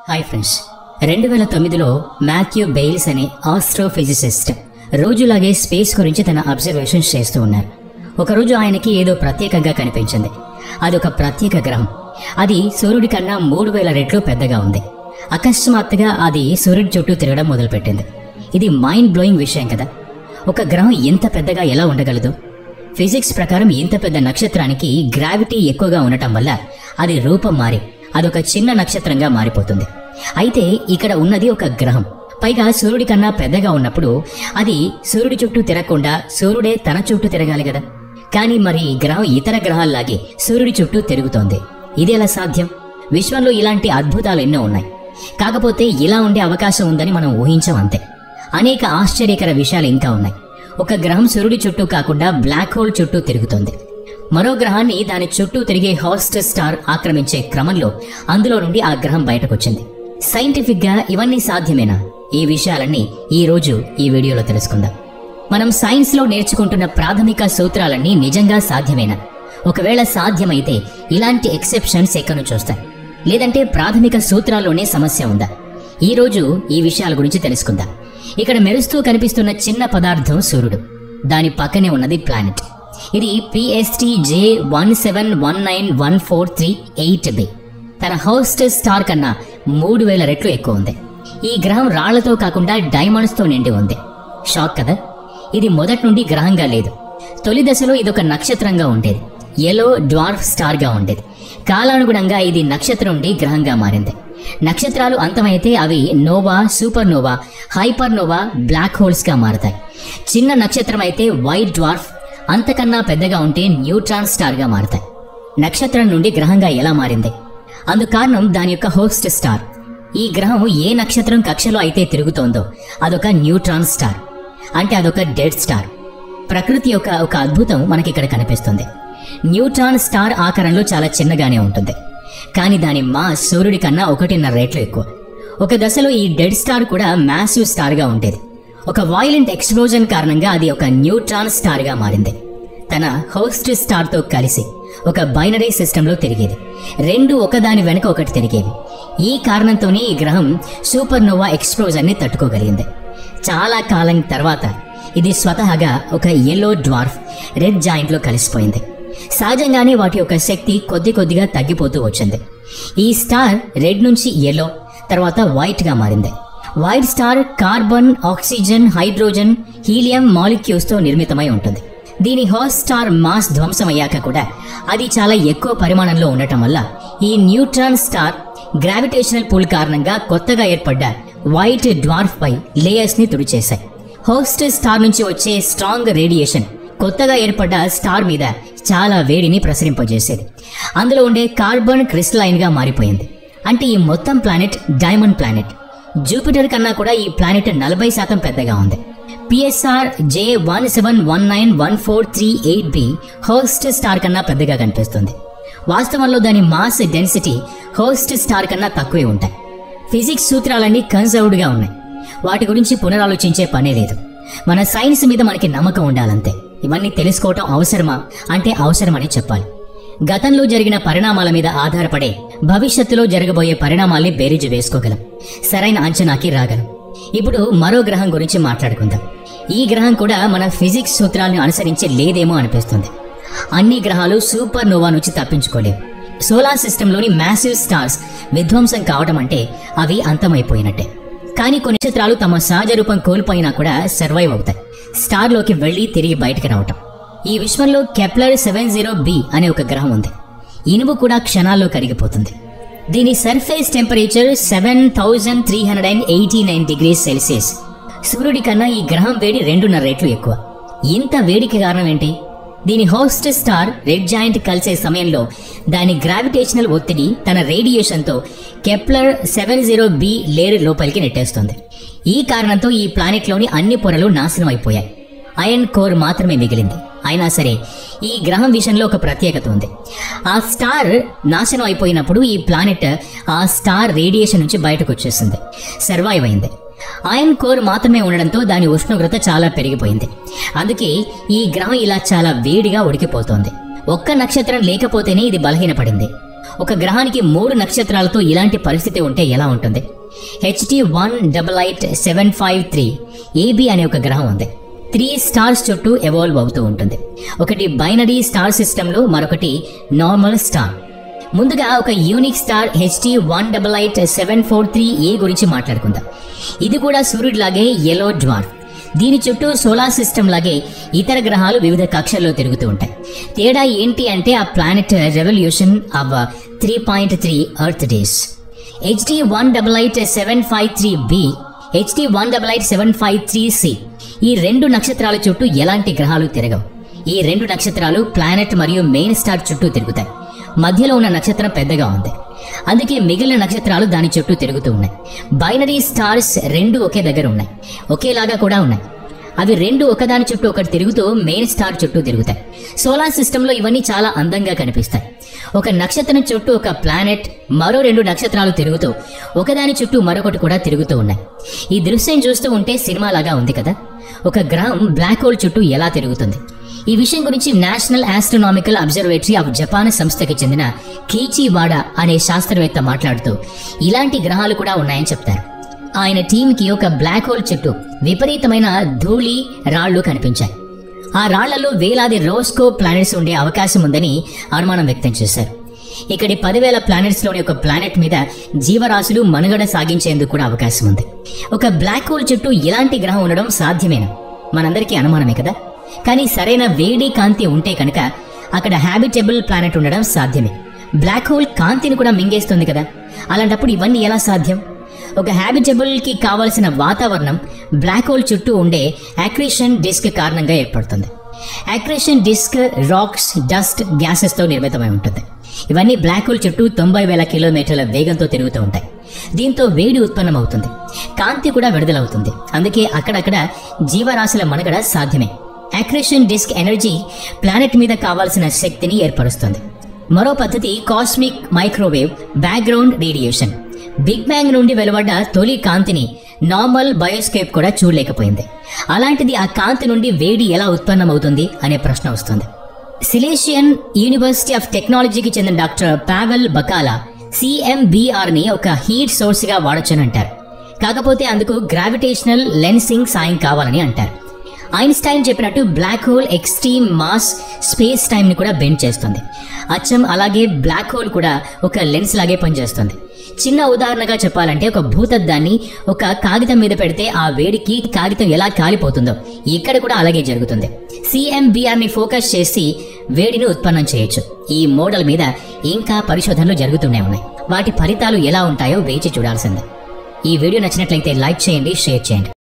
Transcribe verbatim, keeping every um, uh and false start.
Hi friends, రెండు వేల తొమ్మిదిలో మాథ్యూ బెయిల్స్ అనే ఆస్ట్రోఫిజిసిస్ట్ రోజులాగే స్పేస్ గురించి తన అబ్జర్వేషన్స్ చేస్తూ ఉన్నారు. ఒకరోజు ఆయనకి ఏదో ప్రత్యేకంగా కనిపించింది. అదొక ప్రత్యేక గ్రహం. అది సూర్యుడి కన్నా మూడు వేల రెట్లు పెద్దగా ఉంది. అకస్మాత్తుగా అది సూర్యుడి చుట్టూ తిరగడం మొదలుపెట్టింది. ఇది మైండ్ బ్లోయింగ్ విషయం కదా. ఒక గ్రహం ఇంత పెద్దగా ఎలా ఉండగలదు? ఫిజిక్స్ ప్రకారం ఇంత పెద్ద నక్షత్రానికి గ్రావిటీ ఎక్కువగా ఉండటం వల్ల అది రూపం మారి అదొక చిన్న నక్షత్రంగా మారిపోతుంది. అయితే ఇక్కడ ఉన్నది ఒక గ్రహం, పైగా సూర్యుడి కన్నా పెద్దగా ఉన్నప్పుడు అది సూర్యుడి చుట్టూ తిరగకుండా సూర్యుడే తన చుట్టూ తిరగాలి కదా. కానీ మరి ఈ గ్రహం ఇతర గ్రహాల్లాగే సూర్యుడి చుట్టూ తిరుగుతోంది. ఇది ఎలా సాధ్యం? విశ్వంలో ఇలాంటి అద్భుతాలు ఎన్నో ఉన్నాయి. కాకపోతే ఇలా ఉండే అవకాశం ఉందని మనం ఊహించాం అంతే. అనేక ఆశ్చర్యకర విషయాలు ఇంకా ఉన్నాయి. ఒక గ్రహం సూర్యుడి చుట్టూ కాకుండా బ్లాక్ హోల్ చుట్టూ తిరుగుతోంది. మరో గ్రహాన్ని దాని చుట్టూ తిరిగే హాస్ట్ స్టార్ ఆక్రమించే క్రమంలో అందులో నుండి ఆ గ్రహం బయటకొచ్చింది. సైంటిఫిక్ గా ఇవన్నీ సాధ్యమేనా? ఈ విషయాలన్నీ ఈ రోజు ఈ వీడియోలో తెలుసుకుందాం. మనం సైన్స్ లో నేర్చుకుంటున్న ప్రాథమిక సూత్రాలన్నీ నిజంగా సాధ్యమేనా? ఒకవేళ సాధ్యమైతే ఇలాంటి ఎక్సెప్షన్స్ ఎక్కడి నుంచి వస్తాయి? లేదంటే ప్రాథమిక సూత్రాల్లోనే సమస్య ఉందా? ఈ రోజు ఈ విషయాల గురించి తెలుసుకుందాం. ఇక్కడ మెరుస్తూ కనిపిస్తున్న చిన్న పదార్థం సూర్యుడు. దాని పక్కనే ఉన్నది ప్లానెట్. ఇది PST J one seven one nine one four three eight B. తన హోస్ట్ స్టార్ కన్నా మూడు వేల రెట్లు ఎక్కువ ఉంది. ఈ గ్రహం రాళ్లతో కాకుండా డైమండ్స్ తో నిండి ఉంది. షాక్ కదా? ఇది మొదటి నుండి గ్రహంగా లేదు. తొలి దశలో ఇదొక నక్షత్రంగా ఉండేది. ఎల్లో డ్వార్ఫ్ స్టార్ గా ఉండేది. కాలానుగుణంగా ఇది నక్షత్రం నుండి గ్రహంగా మారింది. నక్షత్రాలు అంతమైతే అవి nova, supernova, hypernova, black holes గా మారతాయి. చిన్న నక్షత్రం అయితే వైట్ డ్వార్ఫ్, అంతకన్నా పెద్దగా ఉంటే న్యూట్రాన్ స్టార్ గా మారతాయి. నక్షత్రం నుండి గ్రహంగా ఎలా మారింది? అందుకు కారణం దాని యొక్క హోస్ట్ స్టార్. ఈ గ్రహం ఏ నక్షత్రం కక్షలో అయితే తిరుగుతోందో అదొక న్యూట్రాన్ స్టార్, అంటే అదొక డెడ్ స్టార్. ప్రకృతి యొక్క ఒక అద్భుతం మనకి ఇక్కడ కనిపిస్తుంది. న్యూట్రాన్ స్టార్ ఆకారంలో చాలా చిన్నగానే ఉంటుంది, కానీ దాని మాస్ సూర్యుడి కన్నా ఒకటిన్నర రెట్లు ఎక్కువ. ఒక దశలో ఈ డెడ్ స్టార్ కూడా మ్యాసివ్ స్టార్ గా ఉండేది. ఒక వైలెంట్ ఎక్స్ప్లోజన్ కారణంగా అది ఒక న్యూట్రాన్ స్టార్ గా మారింది. తన హోస్ట్ స్టార్ తో కలిసి ఒక బైనరీ సిస్టంలో తిరిగేది. రెండు ఒకదాని వెనుక ఒకటి తిరిగేవి. ఈ కారణంతోనే ఈ గ్రహం సూపర్ నోవా ఎక్స్ప్లోజన్ ని తట్టుకోగలిగింది. చాలా కాలం తర్వాత ఇది స్వతహాగా ఒక ఎల్లో డ్వార్ఫ్ రెడ్ జాయింట్ లో కలిసిపోయింది. సహజంగానే వాటి యొక్క శక్తి కొద్ది కొద్దిగా తగ్గిపోతూ వచ్చింది. ఈ స్టార్ రెడ్ నుంచి ఎల్లో, తర్వాత వైట్ గా మారింది. White star carbon, oxygen, hydrogen, helium molecules తో నిర్మితమై ఉంటుంది. దీని హోస్ట్ స్టార్ మాస్ ధ్వంసమయ్యాక కూడా అది చాలా ఎక్కువ పరిమాణంలో ఉండటం వల్ల ఈ న్యూట్రాన్ స్టార్ గ్రావిటేషనల్ పుల్ కారణంగా కొత్తగా ఏర్పడ్డ వైట్ డ్వార్ఫ్ పై లేయర్స్ ని తుడిచేశాయి. హోస్ట్ స్టార్ నుంచి వచ్చే స్ట్రాంగ్ రేడియేషన్ కొత్తగా ఏర్పడ్డ స్టార్ మీద చాలా వేడిని ప్రసరింపజేసేది. అందులో ఉండే కార్బన్ క్రిస్టలైన్ గా మారిపోయింది. అంటే ఈ మొత్తం ప్లానెట్ డైమండ్ ప్లానెట్. జూపిటర్ కన్నా కూడా ఈ ప్లానెట్ నలభై శాతం పెద్దగా ఉంది. PSR J one seven one nine one four three eight B host star కన్నా పెద్దగా కనిపిస్తుంది. వాస్తవంలో దాని మాస్ డెన్సిటీ హోస్ట్ స్టార్ కన్నా తక్కువే ఉంటాయి. ఫిజిక్స్ సూత్రాలన్నీ కన్సర్వ్డ్ గా ఉన్నాయి. వాటి గురించి పునరాలోచించే పనే లేదు. మన సైన్స్ మీద మనకి నమ్మకం ఉండాలంతే. ఇవన్నీ తెలుసుకోవటం అవసరమా అంటే అవసరమని చెప్పాలి. గతంలో జరిగిన పరిణామాల మీద ఆధారపడే భవిష్యత్తులో జరగబోయే పరిణామాల్ని బేరీజు వేసుకోగలం, సరైన అంచనాకి రాగలం. ఇప్పుడు మరో గ్రహం గురించి మాట్లాడుకుందాం. ఈ గ్రహం కూడా మన ఫిజిక్స్ సూత్రాలను అనుసరించి లేదేమో అనిపిస్తుంది. అన్ని గ్రహాలు సూపర్ నోవా నుంచి తప్పించుకోలేవు. సోలార్ సిస్టంలోని మ్యాసివ్ స్టార్స్ విధ్వంసం కావడం అంటే అవి అంతమైపోయినట్టే. కానీ కొన్ని నక్షత్రాలు తమ సహజ రూపం కోల్పోయినా కూడా సర్వైవ్ అవుతాయి, స్టార్లోకి వెళ్లి తిరిగి బయటకు రావటం. ఈ విశ్వంలో కెప్లర్ సెవెన్ జీరో బి అనే ఒక గ్రహం ఉంది. ఇనుము కూడా క్షణాల్లో కరిగిపోతుంది. దీని surface temperature seven thousand three hundred and eighty nine degrees Celsius. సూర్యుడి కన్నా ఈ గ్రహం వేడి రెండున్నర రెట్లు ఎక్కువ. ఇంత వేడికి కారణం ఏంటి? దీని హోస్ట్ స్టార్ రెడ్ జాయింట్ కలిసే సమయంలో దాని గ్రావిటేషనల్ ఒత్తిడి తన రేడియేషన్తో Kepler seven zero B layer లోపలికి నెట్టేస్తుంది. ఈ కారణంతో ఈ ప్లానెట్లోని అన్ని పొరలు నాశనం అయిపోయాయి. ఐరన్ కోర్ మాత్రమే మిగిలింది. అయినా సరే ఈ గ్రహం విషయంలో ఒక ప్రత్యేకత ఉంది. ఆ స్టార్ నాశనం అయిపోయినప్పుడు ఈ ప్లానెట్ ఆ స్టార్ రేడియేషన్ నుంచి బయటకు వచ్చేసింది, సర్వైవ్ అయింది. ఐరన్ కోర్ మాత్రమే ఉండడంతో దాని ఉష్ణోగ్రత చాలా పెరిగిపోయింది. అందుకే ఈ గ్రహం ఇలా చాలా వేడిగా ఉడికిపోతోంది. ఒక్క నక్షత్రం లేకపోతేనే ఇది బలహీనపడింది. ఒక గ్రహానికి మూడు నక్షత్రాలతో ఇలాంటి పరిస్థితి ఉంటే ఎలా ఉంటుంది? HT one double eight seven five three AB అనే ఒక గ్రహం ఉంది. త్రీ స్టార్స్ చుట్టూ ఎవాల్వ్ అవుతూ ఉంటుంది. ఒకటి బైనరీ స్టార్ సిస్టంలో, మరొకటి నార్మల్ స్టార్. ముందుగా ఒక unique star HT one double eight seven four three A గురించి మాట్లాడుకుందాం. ఇది కూడా సూర్యుడిలాగే ఎల్లో డ్వార్ఫ్. దీని చుట్టూ సోలార్ సిస్టమ్ లాగే ఇతర గ్రహాలు వివిధ కక్షల్లో తిరుగుతూ ఉంటాయి. తేడా ఏంటి అంటే ఆ planet revolution of three point three earth days. HD one double eight seven five three B, HD one double eight seven five three C ఈ రెండు నక్షత్రాల చుట్టూ ఎలాంటి గ్రహాలు తిరగవు. ఈ రెండు నక్షత్రాలు ప్లానెట్ మరియు మెయిన్ స్టార్ చుట్టూ తిరుగుతాయి. మధ్యలో ఉన్న నక్షత్రం పెద్దగా ఉంది, అందుకే మిగిలిన నక్షత్రాలు దాని చుట్టూ తిరుగుతూ ఉన్నాయి. బైనరీ స్టార్స్ రెండు ఒకే దగ్గర ఉన్నాయి, ఒకేలాగా కూడా ఉన్నాయి. అవి రెండు ఒకదాని చుట్టూ ఒకటి తిరుగుతూ మెయిన్ స్టార్ చుట్టూ తిరుగుతాయి. సోలార్ సిస్టంలో ఇవన్నీ చాలా అందంగా కనిపిస్తాయి. ఒక నక్షత్రం చుట్టూ ఒక ప్లానెట్, మరో రెండు నక్షత్రాలు తిరుగుతూ ఒకదాని చుట్టూ మరొకటి కూడా తిరుగుతూ ఉన్నాయి. ఈ దృశ్యం చూస్తూ ఉంటే సినిమాలాగా ఉంది కదా. ఒక గ్రహం బ్లాక్ హోల్ చుట్టూ ఎలా తిరుగుతుంది? ఈ విషయం గురించి National Astronomical Observatory of Japan సంస్థకి చెందిన కీచి వాడా అనే శాస్త్రవేత్త మాట్లాడుతూ ఇలాంటి గ్రహాలు కూడా ఉన్నాయని చెప్తారు. ఆయన టీంకి ఒక బ్లాక్ హోల్ చుట్టూ విపరీతమైన ధూళి రాళ్లు కనిపించాయి. ఆ రాళ్లలో వేలాది రోస్కో ప్లానెట్స్ ఉండే అవకాశం ఉందని అనుమానం వ్యక్తం చేశారు. ఇక్కడి పదివేల ప్లానెట్స్లోని ఒక ప్లానెట్ మీద జీవరాశులు మనుగడ సాగించేందుకు కూడా అవకాశం ఉంది. ఒక బ్లాక్ హోల్ చుట్టూ ఇలాంటి గ్రహం ఉండడం సాధ్యమేనా? మనందరికీ అనుమానమే కదా. కానీ సరైన వేడి కాంతి ఉంటే కనుక అక్కడ హ్యాబిటబుల్ ప్లానెట్ ఉండడం సాధ్యమే. బ్లాక్ హోల్ కాంతిని కూడా మింగేస్తుంది కదా. అలాంటప్పుడు ఇవన్నీ ఎలా సాధ్యం? ఒక హ్యాబిటబుల్కి కావలసిన వాతావరణం బ్లాక్ హోల్ చుట్టూ ఉండే అక్రీషన్ డిస్క్ కారణంగా ఏర్పడుతుంది. అక్రీషన్ డిస్క్ రాక్స్, డస్ట్, గ్యాసెస్తో నిర్మితమై ఉంటుంది. ఇవన్నీ బ్లాక్ హోల్ చుట్టూ తొంభై వేల కిలోమీటర్ల వేగంతో తిరుగుతూ ఉంటాయి. దీంతో వేడి ఉత్పన్నమవుతుంది, కాంతి కూడా విడుదలవుతుంది. అందుకే అక్కడక్కడ జీవరాశుల మనుగడ సాధ్యమే. అక్రీషన్ డిస్క్ ఎనర్జీ ప్లానెట్ మీద కావాల్సిన శక్తిని ఏర్పరుస్తుంది. మరో పద్ధతి cosmic microwave background radiation. Big bang నుండి వెలువడ్డ తొలి కాంతిని నార్మల్ బయోస్కేప్ కూడా చూడలేకపోయింది. అలాంటిది ఆ కాంతి నుండి వేడి ఎలా ఉత్పన్నమవుతుంది అనే ప్రశ్న వస్తుంది. సిలేషియన్ యూనివర్సిటీ ఆఫ్ టెక్నాలజీకి చెందిన డాక్టర్ పావెల్ బకాలా సిఎంబిఆర్ని ఒక హీట్ సోర్స్గా వాడొచ్చని కాకపోతే అందుకు గ్రావిటేషనల్ లెన్సింగ్ సాయం కావాలని అంటారు. ఐన్స్టైన్ చెప్పినట్టు black hole extreme mass space టైంని కూడా బెండ్ చేస్తుంది. అచ్చం అలాగే బ్లాక్ హోల్ కూడా ఒక లెన్స్ లాగే పనిచేస్తుంది. చిన్న ఉదాహరణగా చెప్పాలంటే ఒక భూతద్దాన్ని ఒక కాగితం మీద పెడితే ఆ వేడికి కాగితం ఎలా కాలిపోతుందో ఇక్కడ కూడా అలాగే జరుగుతుంది. సిఎంబిఆర్ని ఫోకస్ చేసి వేడిని ఉత్పన్నం చేయొచ్చు. ఈ మోడల్ మీద ఇంకా పరిశోధనలు జరుగుతూనే ఉన్నాయి. వాటి ఫలితాలు ఎలా ఉంటాయో వేచి చూడాల్సిందే. ఈ వీడియో నచ్చినట్లయితే లైక్ చేయండి, షేర్ చేయండి.